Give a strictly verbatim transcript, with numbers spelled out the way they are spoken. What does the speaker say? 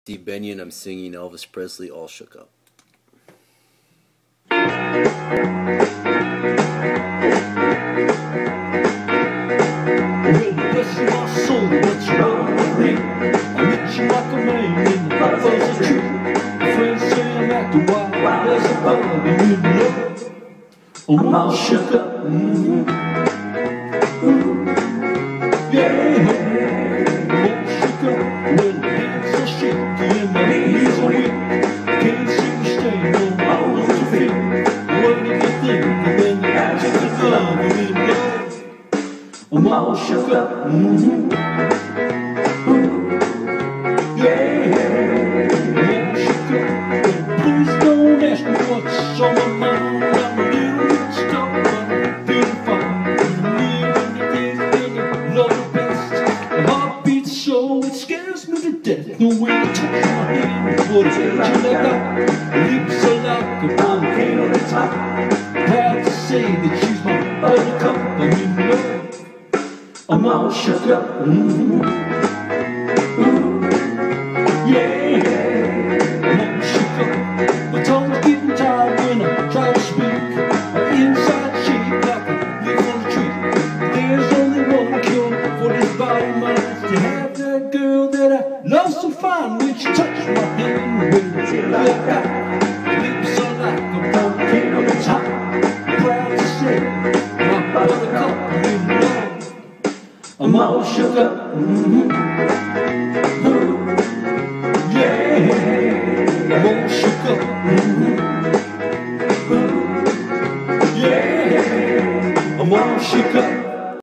Steve Bennion. I'm singing Elvis Presley, All Shook Up. Well, bless my soul, what's wrong with me? I met you like a man in the bottom of a tree. My friends say I'm acting wild, there's a bug in love. I'm all shook up. Mm-hmm. Ooh. Yeah, I'm all shook up. Well, hands are shaky and my knees are weak. Can't seem to stay on my own two feet. What do you think? And then you ask me to love me in love. I'm all shook up. Mm-hmm. Ooh. Yeah, I'm all shook up. But please don't ask me what's on my mind. I'm a little bit stuck, but I'm feeling fine. I'm living the days when you love the best. My heart beats so it scares me to death. No way to touch my hand, what a angel I got. Lips are like a volcano that's hot. Proud to say that she's my buttercup. I'm in love. I'm all shook up. Mm-hmm. Ooh. Yeah, I'm all shook up. My tongue's getting tired when I try to speak. My inside shake like a leaf on a tree. There's only one cure for this body of mine. To have that girl that I love so fine. When she touched my hand with a chill I got. Lips are like a volcano that's hot. Proud to say my buttercup, I'm in love. I'm all shook up. Mm-hmm. Ooh. Yeah, I'm all shook up. Mm-hmm. Ooh. Yeah, I'm all shook up.